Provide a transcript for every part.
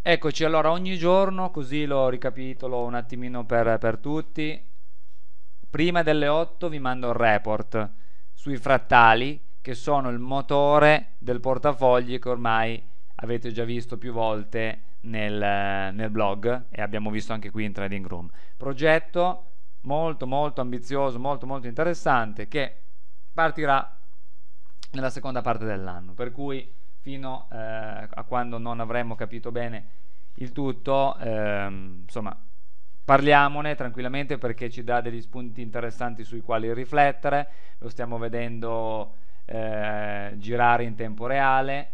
Eccoci, allora ogni giorno, così lo ricapitolo un attimino per tutti. Prima delle 8 vi mando il report sui frattali, che sono il motore del portafogli che ormai avete già visto più volte nel blog e abbiamo visto anche qui in Trading Room. Progetto molto molto ambizioso, molto molto interessante, che partirà nella seconda parte dell'anno, per cui fino a quando non avremo capito bene il tutto, insomma, parliamone tranquillamente perché ci dà degli spunti interessanti sui quali riflettere. Lo stiamo vedendo girare in tempo reale,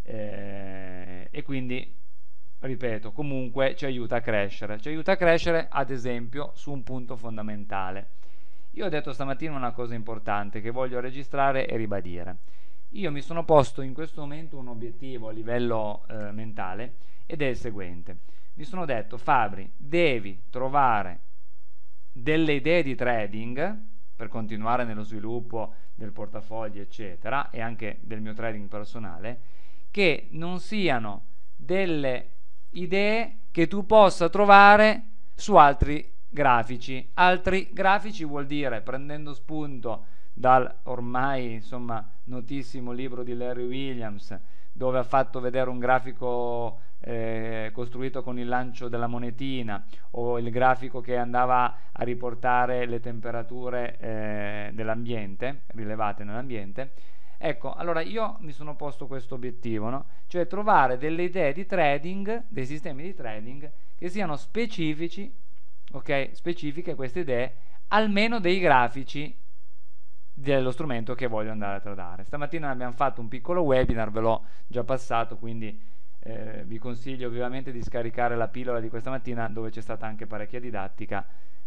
e quindi, ripeto, comunque ci aiuta a crescere ad esempio su un punto fondamentale. Io ho detto stamattina una cosa importante che voglio registrare e ribadire. Io mi sono posto in questo momento un obiettivo a livello mentale, ed è il seguente. Mi sono detto: Fabri, devi trovare delle idee di trading per continuare nello sviluppo del portafoglio, eccetera, e anche del mio trading personale, che non siano delle idee che tu possa trovare su altri grafici. Altri grafici vuol dire prendendo spunto dal ormai insomma notissimo libro di Larry Williams, dove ha fatto vedere un grafico costruito con il lancio della monetina, o il grafico che andava a riportare le temperature dell'ambiente rilevate nell'ambiente. Ecco, allora io mi sono posto questo obiettivo, no? Cioè trovare delle idee di trading, dei sistemi di trading che siano specifici, ok? Specifiche queste idee, almeno dei grafici dello strumento che voglio andare a tradare. Stamattina abbiamo fatto un piccolo webinar, ve l'ho già passato, quindi vi consiglio vivamente di scaricare la pillola di questa mattina, dove c'è stata anche parecchia didattica,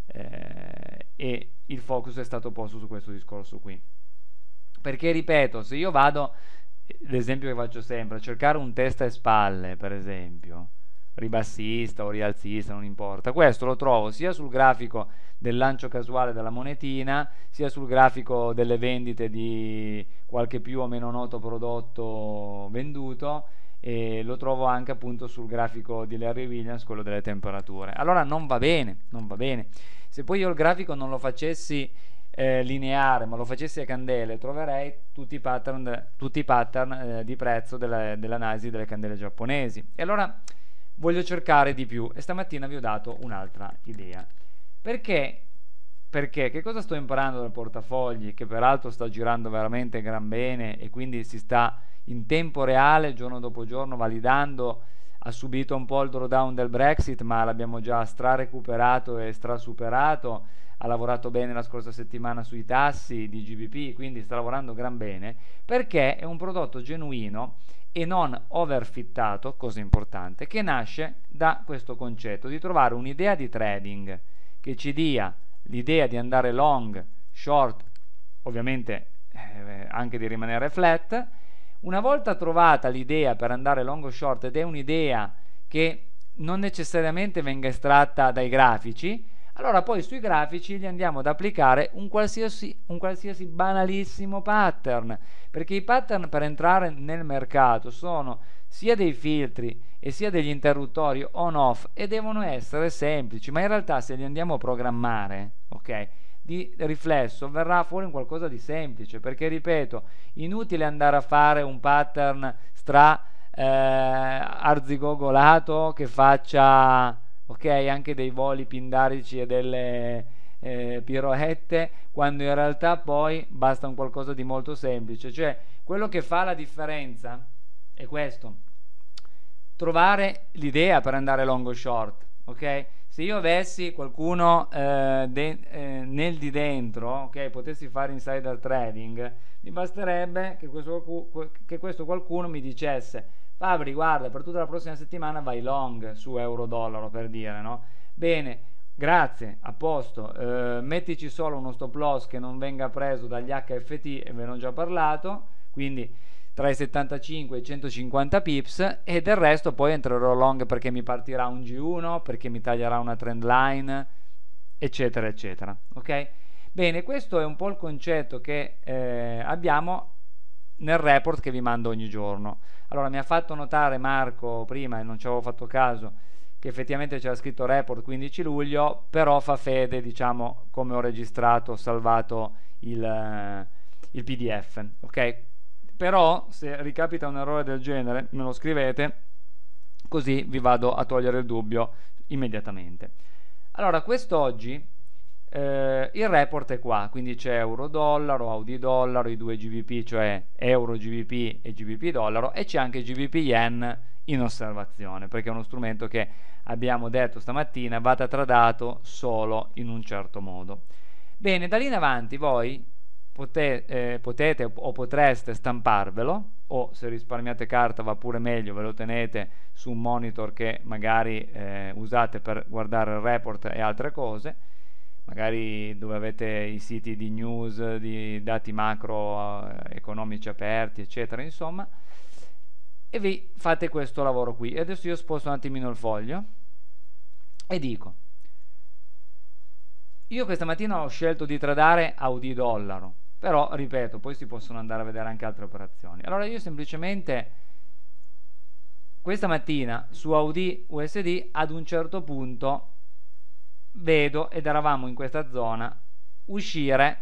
e il focus è stato posto su questo discorso qui. Perché ripeto, se io vado, l'esempio che faccio sempre, a cercare un testa e spalle, per esempio, ribassista o rialzista, non importa, questo lo trovo sia sul grafico del lancio casuale della monetina, sia sul grafico delle vendite di qualche più o meno noto prodotto venduto, e lo trovo anche appunto sul grafico di Larry Williams, quello delle temperature. Allora non va bene, non va bene. Se poi io il grafico non lo facessi lineare, ma lo facessi a candele, troverei tutti i pattern di prezzo dell'analisi delle candele giapponesi. E allora voglio cercare di più, e stamattina vi ho dato un'altra idea. Perché? Perché che cosa sto imparando dal portafogli, che peraltro sta girando veramente gran bene e quindi si sta in tempo reale, giorno dopo giorno, validando. Ha subito un po' il drawdown del Brexit, ma l'abbiamo già stra-recuperato e stra-superato. Ha lavorato bene la scorsa settimana sui tassi di GBP, quindi sta lavorando gran bene, perché è un prodotto genuino e non overfittato, cosa importante, che nasce da questo concetto di trovare un'idea di trading che ci dia l'idea di andare long, short, ovviamente anche di rimanere flat. Una volta trovata l'idea per andare long o short, ed è un'idea che non necessariamente venga estratta dai grafici, allora poi sui grafici gli andiamo ad applicare un qualsiasi banalissimo pattern, perché i pattern per entrare nel mercato sono sia dei filtri e sia degli interruttori on-off, e devono essere semplici, ma in realtà se li andiamo a programmare, ok, di riflesso verrà fuori un qualcosa di semplice, perché ripeto, inutile andare a fare un pattern arzigogolato che faccia, ok, anche dei voli pindarici e delle piroette, quando in realtà poi basta un qualcosa di molto semplice. Cioè quello che fa la differenza è questo: trovare l'idea per andare long o short, ok? Se io avessi qualcuno nel di dentro, ok, potessi fare insider trading, mi basterebbe che questo qualcuno mi dicesse: Fabri, guarda, per tutta la prossima settimana vai long su euro-dollaro, per dire, no? Bene, grazie, a posto, mettici solo uno stop loss che non venga preso dagli HFT, e ve ne ho già parlato, quindi tra i 75 e i 150 pips, e del resto poi entrerò long perché mi partirà un G1, perché mi taglierà una trend line, eccetera eccetera, ok? Bene, questo è un po' il concetto che abbiamo nel report che vi mando ogni giorno. Allora, mi ha fatto notare Marco prima, e non ci avevo fatto caso, che effettivamente c'era scritto report 15 luglio, però fa fede, diciamo, come ho registrato, ho salvato il PDF, ok? Però se ricapita un errore del genere me lo scrivete, così vi vado a togliere il dubbio immediatamente. Allora, quest'oggi il report è qua, quindi c'è euro dollaro, AUD dollaro, i due GBP, cioè euro GBP e GBP dollaro, e c'è anche GBP yen in osservazione, perché è uno strumento che abbiamo detto stamattina va tradato solo in un certo modo. Bene, da lì in avanti voi potete o potreste stamparvelo, o se risparmiate carta va pure meglio, ve lo tenete su un monitor che magari usate per guardare il report e altre cose, magari dove avete i siti di news, di dati macro economici aperti, eccetera, insomma, e vi fate questo lavoro qui. E adesso io sposto un attimino il foglio e dico: io questa mattina ho scelto di tradare AUD dollaro, però ripeto, poi si possono andare a vedere anche altre operazioni. Allora io semplicemente questa mattina su AUD USD ad un certo punto vedo, ed eravamo in questa zona, uscire.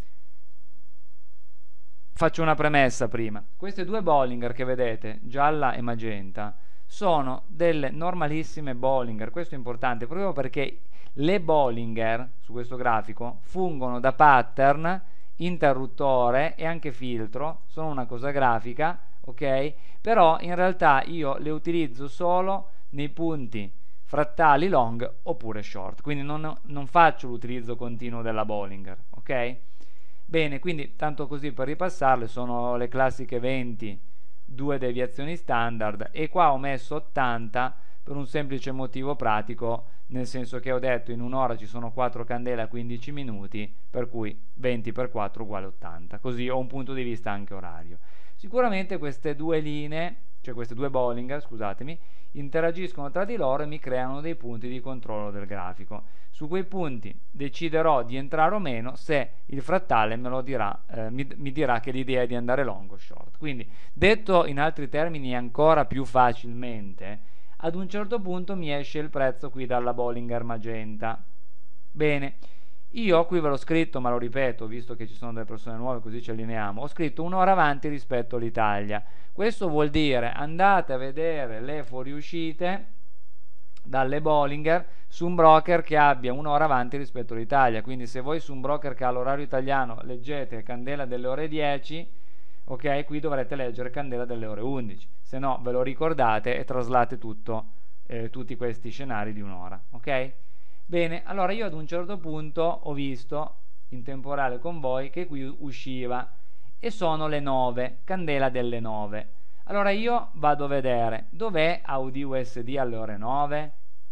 Faccio una premessa prima: queste due Bollinger che vedete, gialla e magenta, sono delle normalissime Bollinger. Questo è importante proprio perché le Bollinger su questo grafico fungono da pattern, interruttore e anche filtro, sono una cosa grafica, ok? Però in realtà io le utilizzo solo nei punti frattali long oppure short, quindi non faccio l'utilizzo continuo della Bollinger, ok? Bene, quindi tanto così per ripassarle, sono le classiche 20, due deviazioni standard, e qua ho messo 80 per un semplice motivo pratico, nel senso che ho detto in un'ora ci sono 4 candele a 15 minuti, per cui 20 per 4 uguale 80, così ho un punto di vista anche orario. Sicuramente queste due linee, cioè queste due Bollinger, scusatemi, interagiscono tra di loro e mi creano dei punti di controllo del grafico. Su quei punti deciderò di entrare o meno se il frattale me lo dirà, mi dirà che l'idea è di andare long o short. Quindi, detto in altri termini ancora più facilmente, ad un certo punto mi esce il prezzo qui dalla Bollinger magenta. Bene, io qui ve l'ho scritto, ma lo ripeto, visto che ci sono delle persone nuove, così ci allineiamo, ho scritto un'ora avanti rispetto all'Italia. Questo vuol dire andate a vedere le fuoriuscite dalle Bollinger su un broker che abbia un'ora avanti rispetto all'Italia. Quindi se voi su un broker che ha l'orario italiano leggete candela delle ore 10, ok, qui dovrete leggere candela delle ore 11, se no ve lo ricordate e traslate tutti questi scenari di un'ora, ok? Bene, allora io ad un certo punto ho visto in temporale con voi che qui usciva, e sono le 9, candela delle 9. Allora io vado a vedere dov'è AUD USD alle ore 9,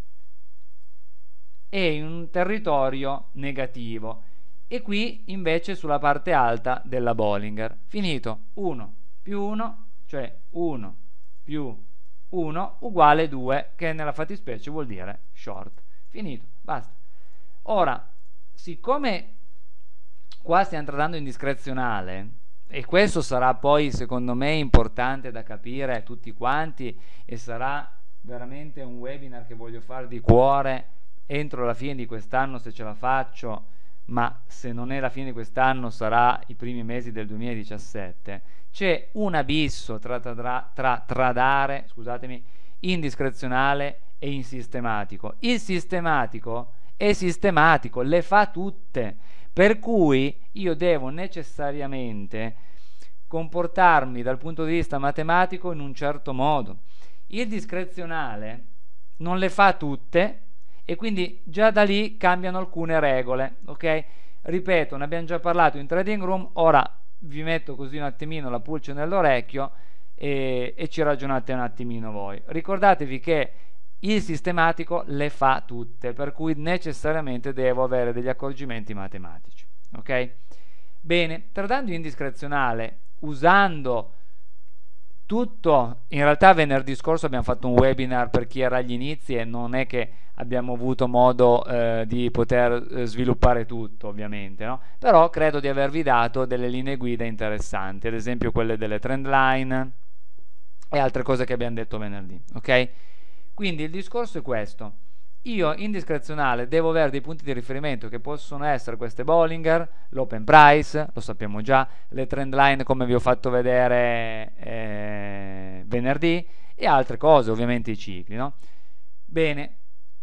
è in un territorio negativo, e qui invece sulla parte alta della Bollinger. Finito, 1 più 1, cioè 1 più 1 uguale 2, che nella fattispecie vuol dire short. Finito, basta. Ora, siccome qua stiamo trattando in discrezionale, e questo sarà poi secondo me importante da capire tutti quanti, e sarà veramente un webinar che voglio fare di cuore entro la fine di quest'anno se ce la faccio, ma se non è la fine di quest'anno sarà i primi mesi del 2017. C'è un abisso tra tradare, scusatemi, in discrezionale e in sistematico. Il sistematico è sistematico, le fa tutte, per cui io devo necessariamente comportarmi dal punto di vista matematico in un certo modo. Il discrezionale non le fa tutte, e quindi già da lì cambiano alcune regole, ok? Ripeto, ne abbiamo già parlato in Trading Room, ora vi metto così un attimino la pulce nell'orecchio e ci ragionate un attimino voi. Ricordatevi che il sistematico le fa tutte, per cui necessariamente devo avere degli accorgimenti matematici, ok? Bene, tradando in discrezionale, usando tutto, in realtà venerdì scorso abbiamo fatto un webinar per chi era agli inizi e non è che abbiamo avuto modo di poter sviluppare tutto, ovviamente, no? Però credo di avervi dato delle linee guida interessanti, ad esempio quelle delle trend line e altre cose che abbiamo detto venerdì, ok? Quindi il discorso è questo: io in discrezionale devo avere dei punti di riferimento che possono essere queste Bollinger, l'open price, lo sappiamo già, le trend line come vi ho fatto vedere venerdì, e altre cose, ovviamente i cicli, no? Bene,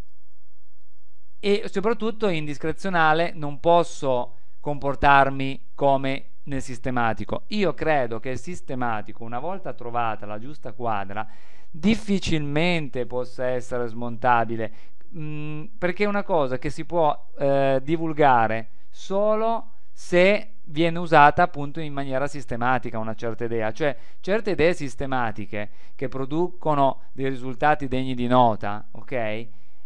e soprattutto in discrezionale non posso comportarmi come nel sistematico. Io credo che il sistematico, una volta trovata la giusta quadra, difficilmente possa essere smontabile, perché è una cosa che si può divulgare solo se viene usata appunto in maniera sistematica una certa idea, cioè certe idee sistematiche che producono dei risultati degni di nota, ok?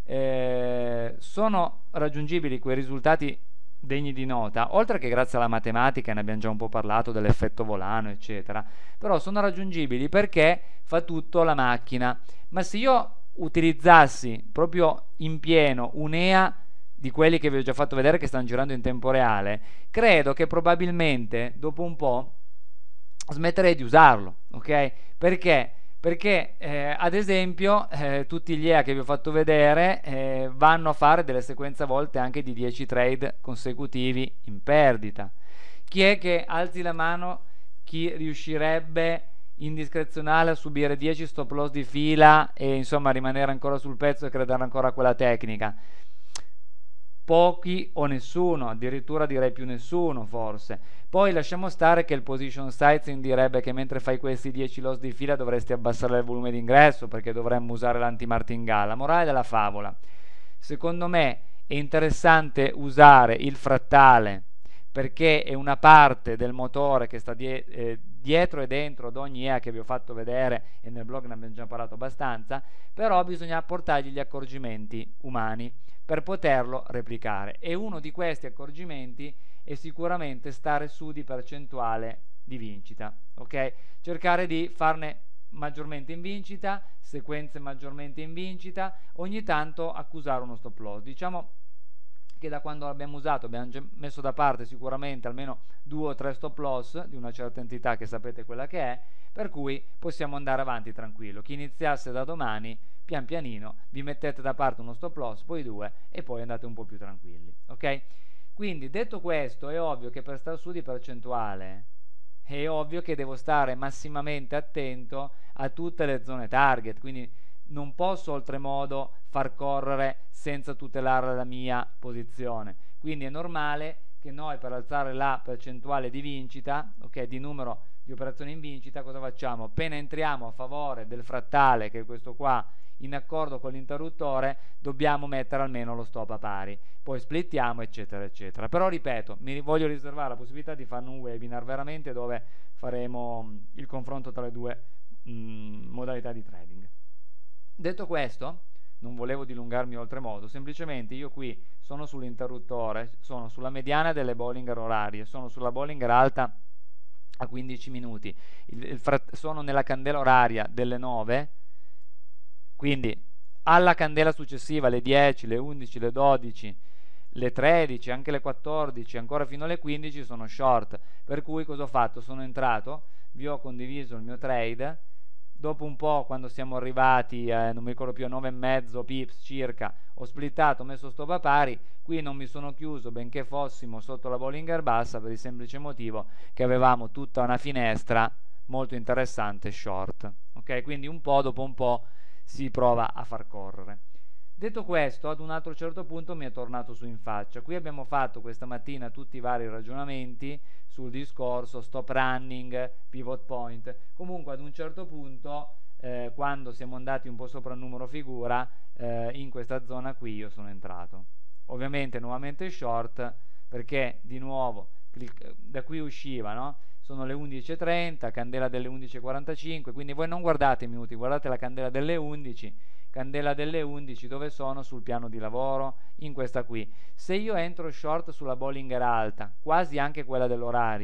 Sono raggiungibili quei risultati degni di nota, oltre che grazie alla matematica, ne abbiamo già un po' parlato dell'effetto volano, eccetera, però sono raggiungibili perché fa tutto la macchina. Ma se io utilizzassi proprio in pieno un'EA di quelli che vi ho già fatto vedere che stanno girando in tempo reale, credo che probabilmente dopo un po' smetterei di usarlo, ok? Perché? Perché ad esempio tutti gli EA che vi ho fatto vedere vanno a fare delle sequenze a volte anche di 10 trade consecutivi in perdita. Chi è che alzi la mano, chi riuscirebbe in discrezionale a subire 10 stop loss di fila e insomma rimanere ancora sul pezzo e credere ancora a quella tecnica? Pochi o nessuno, addirittura direi più nessuno forse. Poi lasciamo stare che il position sizing direbbe che mentre fai questi 10 loss di fila dovresti abbassare il volume d'ingresso perché dovremmo usare l'anti-martingale. Morale della favola: secondo me è interessante usare il frattale perché è una parte del motore che sta dietro e dentro ad ogni EA che vi ho fatto vedere, e nel blog ne abbiamo già parlato abbastanza, però bisogna portargli gli accorgimenti umani per poterlo replicare, e uno di questi accorgimenti è sicuramente stare su di percentuale di vincita, ok? Cercare di farne maggiormente in vincita, sequenze maggiormente in vincita, ogni tanto accusare uno stop loss. Diciamo che da quando l'abbiamo usato abbiamo già messo da parte sicuramente almeno 2 o 3 stop loss di una certa entità che sapete quella che è, per cui possiamo andare avanti tranquillo. Chi iniziasse da domani, pian pianino vi mettete da parte uno stop loss, poi 2, e poi andate un po' più tranquilli, ok? Quindi detto questo, è ovvio che per star su di percentuale è ovvio che devo stare massimamente attento a tutte le zone target, quindi non posso oltremodo far correre senza tutelare la mia posizione. Quindi è normale che noi, per alzare la percentuale di vincita, ok, di numero di operazioni in vincita, cosa facciamo? Appena entriamo a favore del frattale, che è questo qua, in accordo con l'interruttore, dobbiamo mettere almeno lo stop a pari, poi splittiamo, eccetera eccetera. Però ripeto, mi voglio riservare la possibilità di fare un webinar veramente dove faremo il confronto tra le due modalità di trading. Detto questo, non volevo dilungarmi oltremodo, semplicemente io qui sono sull'interruttore, sono sulla mediana delle Bollinger orarie, sono sulla Bollinger alta a 15 minuti, sono nella candela oraria delle 9, quindi alla candela successiva, le 10, le 11, le 12, le 13, anche le 14, ancora fino alle 15 sono short, per cui cosa ho fatto? Sono entrato, vi ho condiviso il mio trade, dopo un po', quando siamo arrivati non mi ricordo più, a 9,5 pips circa, ho splittato, ho messo stop a pari. Qui non mi sono chiuso benché fossimo sotto la Bollinger bassa, per il semplice motivo che avevamo tutta una finestra molto interessante short, ok? Quindi un po' dopo un po' si prova a far correre. Detto questo, ad un altro certo punto mi è tornato su in faccia. Qui abbiamo fatto questa mattina tutti i vari ragionamenti sul discorso stop running, pivot point. Comunque ad un certo punto, quando siamo andati un po' sopra il numero figura, in questa zona qui io sono entrato. Ovviamente nuovamente short, perché di nuovo da qui usciva, no? Sono le 11:30, candela delle 11:45, quindi voi non guardate i minuti, guardate la candela delle 11. Candela delle 11 dove sono? Sul piano di lavoro, in questa qui. Se io entro short sulla Bollinger alta, quasi anche quella dell'orario,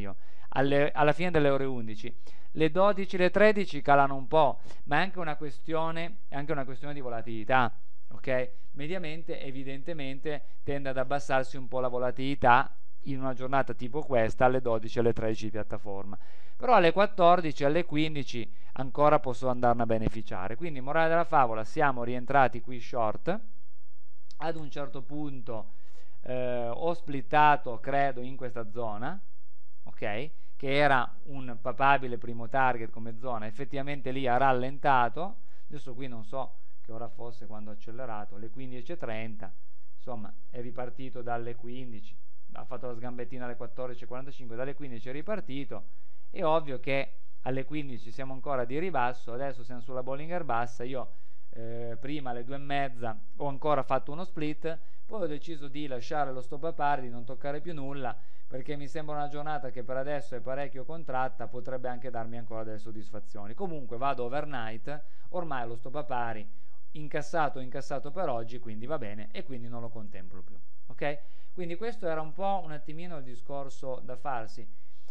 alla fine delle ore 11. Le 12 e le 13 calano un po', ma è anche una questione di volatilità, ok? Mediamente, evidentemente, tende ad abbassarsi un po' la volatilità in una giornata tipo questa alle 12 e alle 13 di piattaforma, però alle 14 e alle 15 ancora posso andarne a beneficiare. Quindi morale della favola, siamo rientrati qui short, ad un certo punto ho splittato credo in questa zona, ok, che era un papabile primo target come zona, effettivamente lì ha rallentato, adesso qui non so che ora fosse quando ho accelerato, alle 15:30, insomma è ripartito dalle 15, ha fatto la sgambettina alle 14:45, dalle 15 è ripartito. È ovvio che alle 15 siamo ancora di ribasso, adesso siamo sulla Bollinger Bassa. Io prima alle 2:30 ho ancora fatto uno split, poi ho deciso di lasciare lo stop a pari, di non toccare più nulla, perché mi sembra una giornata che per adesso è parecchio contratta, potrebbe anche darmi ancora delle soddisfazioni. Comunque vado overnight, ormai lo stop a pari, incassato per oggi, quindi va bene, e quindi non lo contemplo più, ok? Quindi questo era un po' un attimino il discorso da farsi,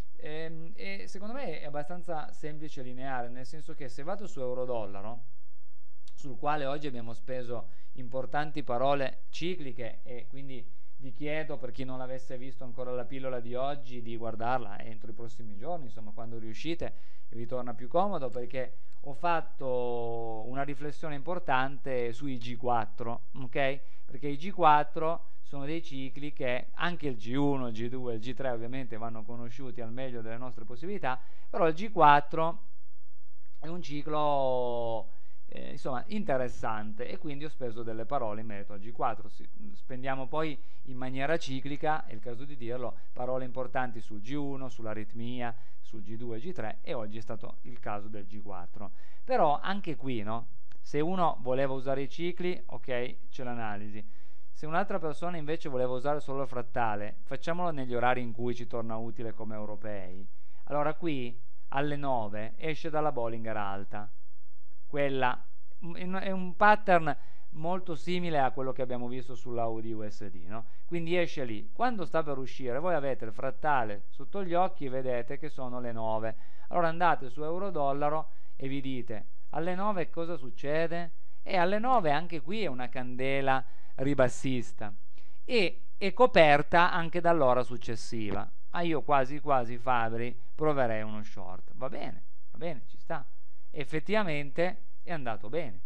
e secondo me è abbastanza semplice e lineare, nel senso che se vado su euro-dollaro, sul quale oggi abbiamo speso importanti parole cicliche, e quindi vi chiedo, per chi non l'avesse visto ancora la pillola di oggi, di guardarla entro i prossimi giorni, insomma quando riuscite vi torna più comodo, perché ho fatto una riflessione importante sui G4, ok? Perché i G4 sono dei cicli che anche il G1, il G2 e il G3 ovviamente vanno conosciuti al meglio delle nostre possibilità, però il G4 è un ciclo insomma interessante, e quindi ho speso delle parole in merito al G4. Spendiamo poi in maniera ciclica, è il caso di dirlo, parole importanti sul G1, sull'aritmia, sul G2 e G3, e oggi è stato il caso del G4. Però anche qui, no? Se uno voleva usare i cicli, ok, c'è l'analisi. Se un'altra persona invece voleva usare solo il frattale, facciamolo negli orari in cui ci torna utile come europei. Allora qui alle 9 esce dalla Bollinger alta, quella è un pattern molto simile a quello che abbiamo visto sull'Audi USD, no? Quindi esce lì, quando sta per uscire voi avete il frattale sotto gli occhi e vedete che sono le 9, allora andate su euro-dollaro e vi dite alle 9 cosa succede? E alle 9 anche qui è una candela ribassista e è coperta anche dall'ora successiva. Io quasi Fabri proverei uno short, va bene, ci sta. Effettivamente è andato bene,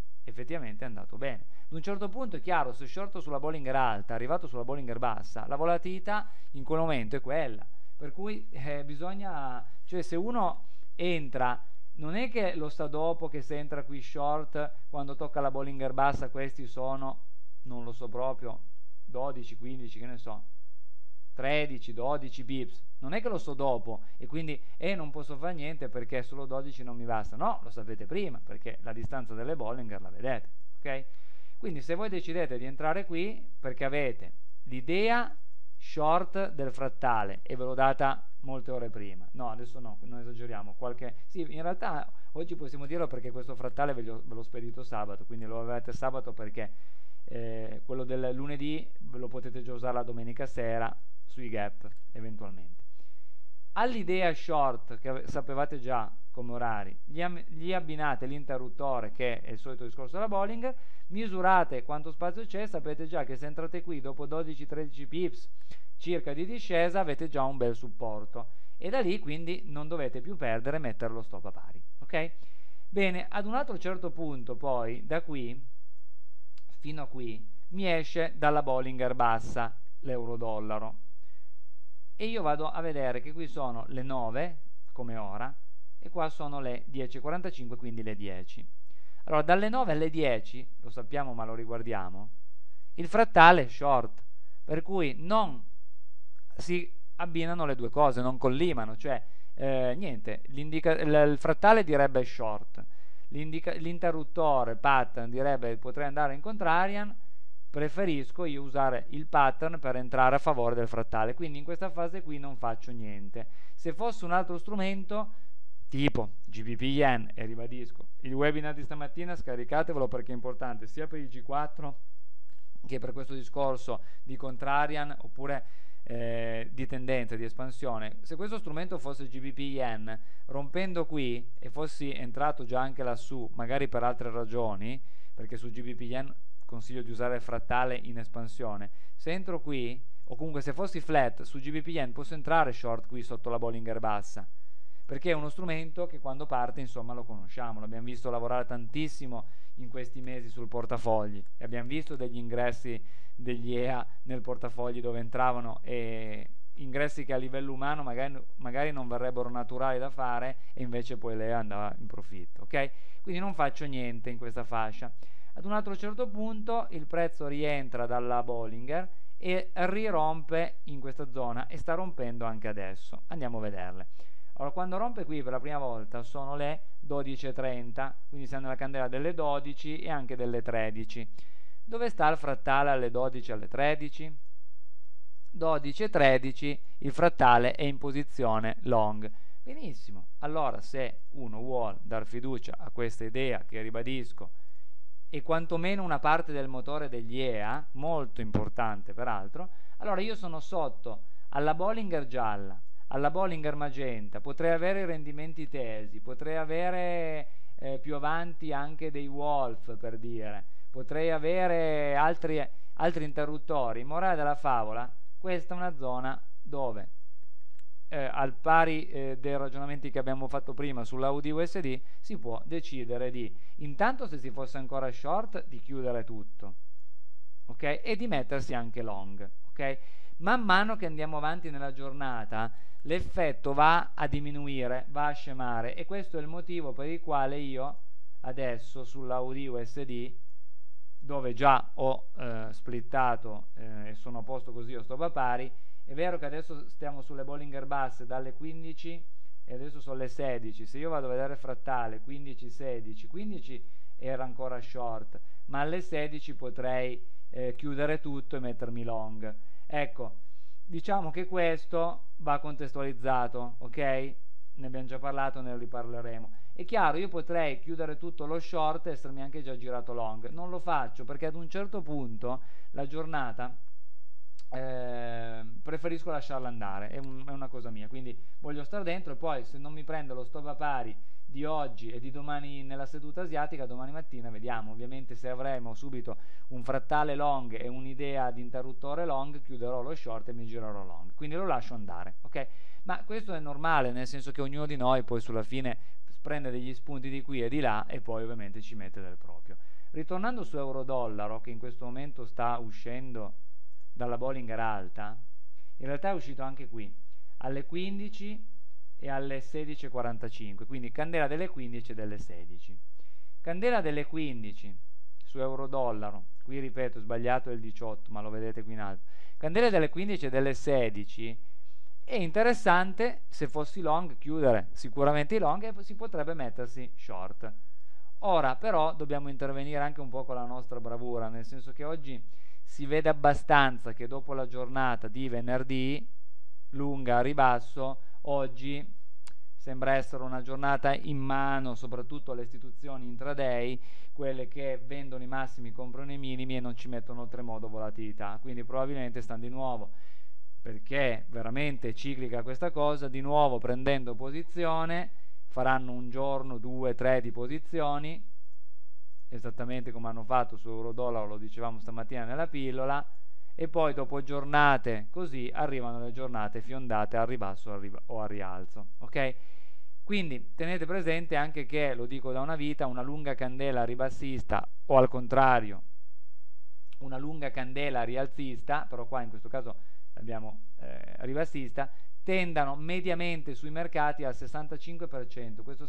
ad un certo punto è chiaro, se short sulla Bollinger alta, arrivato sulla Bollinger bassa, la volatilità in quel momento è quella, per cui bisogna, cioè se uno entra, non è che lo sta dopo, che se entra qui short quando tocca la Bollinger bassa questi sono, non lo so proprio, 12, 15, che ne so, 13, 12 bips, non è che lo so dopo e quindi non posso fare niente perché solo 12 non mi basta, no, lo sapete prima perché la distanza delle Bollinger la vedete, ok? Quindi se voi decidete di entrare qui perché avete l'idea short del frattale e ve l'ho data molte ore prima, no adesso no, non esageriamo, sì, in realtà oggi possiamo dirlo perché questo frattale ve l'ho spedito sabato, quindi lo avete sabato perché quello del lunedì ve lo potete già usare la domenica sera sui gap eventualmente. All'idea short che sapevate già come orari, gli abbinate l'interruttore che è il solito discorso della Bollinger, misurate quanto spazio c'è, sapete già che se entrate qui dopo 12-13 pips circa di discesa avete già un bel supporto e da lì quindi non dovete più perdere e mettere lo stop a pari, ok? Bene, ad un altro certo punto poi da qui fino a qui mi esce dalla Bollinger bassa l'euro-dollaro e io vado a vedere che qui sono le 9 come ora e qua sono le 10:45, quindi le 10. Allora dalle 9 alle 10, lo sappiamo ma lo riguardiamo, il frattale è short, per cui non si abbinano le due cose, non collimano, cioè niente, il frattale direbbe short, l'interruttore pattern direbbe potrei andare in contrarian, preferisco io usare il pattern per entrare a favore del frattale, quindi in questa fase qui non faccio niente. Se fosse un altro strumento tipo GBP Yen, e ribadisco il webinar di stamattina scaricatevelo perché è importante sia per il G4 che per questo discorso di contrarian oppure di tendenza, di espansione, se questo strumento fosse GBP Yen, rompendo qui e fossi entrato già anche lassù, magari per altre ragioni, perché su GBP Yen consiglio di usare il frattale in espansione, se entro qui, o comunque se fossi flat su GBP Yen, posso entrare short qui sotto la Bollinger bassa, perché è uno strumento che quando parte, insomma, lo conosciamo, l'abbiamo visto lavorare tantissimo in questi mesi sul portafogli e abbiamo visto degli ingressi degli EA nel portafogli dove entravano, e ingressi che a livello umano magari non verrebbero naturali da fare, e invece poi l'EA andava in profitto, ok? Quindi non faccio niente in questa fascia. Ad un altro certo punto il prezzo rientra dalla Bollinger e rirompe in questa zona, e sta rompendo anche adesso. Andiamo a vederle. Allora, quando rompe qui per la prima volta sono le 12:30, quindi siamo nella candela delle 12 e anche delle 13. Dove sta il frattale alle 12 e alle 13? 12 e 13 il frattale è in posizione long. Benissimo, allora se uno vuole dar fiducia a questa idea, che ribadisco, e quantomeno una parte del motore degli EA, molto importante peraltro, allora io sono sotto alla Bollinger gialla, alla Bollinger magenta, potrei avere i rendimenti tesi, potrei avere più avanti anche dei Wolf, per dire, potrei avere altri interruttori. Morale della favola, questa è una zona dove al pari dei ragionamenti che abbiamo fatto prima sull'Audi USD, si può decidere di, intanto, se si fosse ancora short, di chiudere tutto, ok? E di mettersi anche long, ok? Man mano che andiamo avanti nella giornata l'effetto va a diminuire, va a scemare, e questo è il motivo per il quale io adesso sull'Audi USD, dove già ho splittato e sono a posto così, o stop a pari. È vero che adesso stiamo sulle Bollinger basse dalle 15 e adesso sono le 16. Se io vado a vedere frattale 15-16, 15 era ancora short, ma alle 16 potrei chiudere tutto e mettermi long. Ecco, diciamo che questo va contestualizzato, ok? Ne abbiamo già parlato, ne riparleremo. È chiaro, io potrei chiudere tutto lo short e essermi anche già girato long. Non lo faccio perché ad un certo punto la giornata preferisco lasciarla andare, è una cosa mia, quindi voglio stare dentro, e poi se non mi prendo lo stop a pari di oggi e di domani nella seduta asiatica, domani mattina vediamo. Ovviamente se avremo subito un frattale long e un'idea di interruttore long, chiuderò lo short e mi girerò long, quindi lo lascio andare, ok? Ma questo è normale, nel senso che ognuno di noi poi sulla fine prende degli spunti di qui e di là e poi ovviamente ci mette del proprio. Ritornando su euro-dollaro, che in questo momento sta uscendo dalla Bollinger alta, in realtà è uscito anche qui alle 15 e alle 16:45, quindi candela delle 15 e delle 16. Candela delle 15 su euro-dollaro, qui ripeto, sbagliato il 18, ma lo vedete qui in alto. Candela delle 15 e delle 16 è interessante, se fossi long, chiudere sicuramente i long, e si potrebbe mettersi short. Ora però dobbiamo intervenire anche un po' con la nostra bravura, nel senso che oggi si vede abbastanza che dopo la giornata di venerdì lunga a ribasso, oggi sembra essere una giornata in mano soprattutto alle istituzioni intraday, quelle che vendono i massimi, comprano i minimi e non ci mettono oltremodo volatilità, quindi probabilmente stanno di nuovo, perché veramente è ciclica questa cosa, di nuovo prendendo posizione, faranno un giorno, 2, 3 di posizioni, esattamente come hanno fatto su euro-dollaro, lo dicevamo stamattina nella pillola, e poi dopo giornate così arrivano le giornate fiondate al ribasso o al rialzo, ok? Quindi tenete presente anche che, lo dico da una vita, una lunga candela ribassista, o al contrario una lunga candela rialzista, però qua in questo caso abbiamo ribassista, tendano mediamente sui mercati al 65%. Questo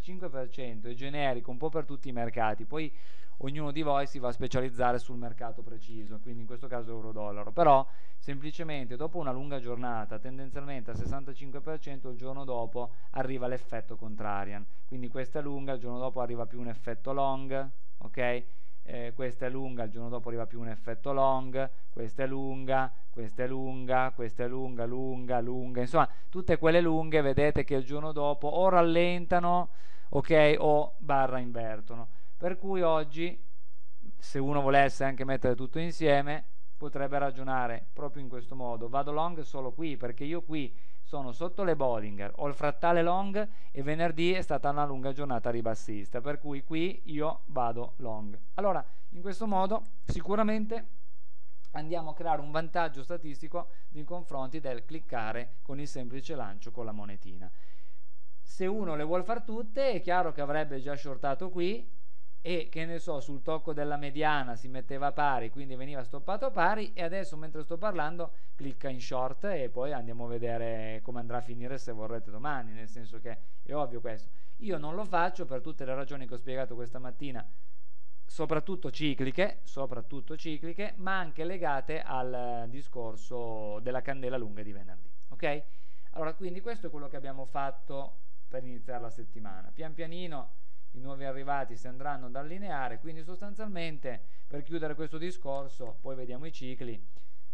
65% è generico un po' per tutti i mercati, poi ognuno di voi si va a specializzare sul mercato preciso, quindi in questo caso euro-dollaro, però semplicemente dopo una lunga giornata tendenzialmente al 65%, il giorno dopo arriva l'effetto contrarian, quindi questa è lunga, il giorno dopo arriva più un effetto long, ok? Questa è lunga, il giorno dopo arriva più un effetto long, questa è lunga, questa è lunga, questa è lunga, lunga, lunga, insomma tutte quelle lunghe vedete che il giorno dopo o rallentano, ok, o barra invertono, per cui oggi se uno volesse anche mettere tutto insieme, potrebbe ragionare proprio in questo modo: vado long solo qui perché io qui sono sotto le Bollinger, ho il frattale long e venerdì è stata una lunga giornata ribassista, per cui qui io vado long. Allora, in questo modo sicuramente andiamo a creare un vantaggio statistico nei confronti del cliccare con il semplice lancio con la monetina. Se uno le vuole far tutte, è chiaro che avrebbe già shortato qui e, che ne so, sul tocco della mediana si metteva pari, quindi veniva stoppato pari, e adesso mentre sto parlando clicca in short e poi andiamo a vedere come andrà a finire se vorrete domani, nel senso che è ovvio questo. Io non lo faccio per tutte le ragioni che ho spiegato questa mattina, soprattutto cicliche, ma anche legate al discorso della candela lunga di venerdì, ok? Allora, quindi questo è quello che abbiamo fatto per iniziare la settimana. Pian pianino i nuovi arrivati si andranno ad allineare, quindi sostanzialmente, per chiudere questo discorso, poi vediamo i cicli,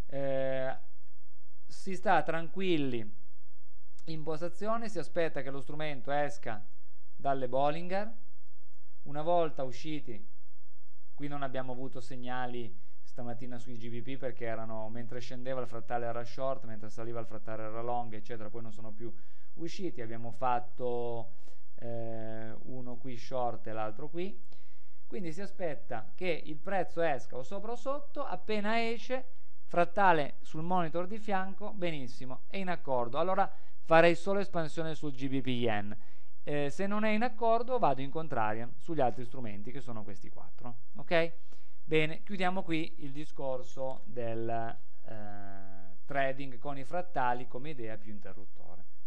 si sta tranquilli in postazione, si aspetta che lo strumento esca dalle Bollinger. Una volta usciti, qui non abbiamo avuto segnali stamattina sui GBP perché erano, mentre scendeva il frattale era short, mentre saliva il frattale era long, eccetera, poi non sono più usciti. Abbiamo fatto uno qui short e l'altro qui, quindi si aspetta che il prezzo esca o sopra o sotto. Appena esce, frattale sul monitor di fianco, benissimo, è in accordo, allora farei solo espansione sul GBP yen. Se non è in accordo vado in contrarian sugli altri strumenti, che sono questi 4, ok? Bene, chiudiamo qui il discorso del trading con i frattali come idea più interruttore.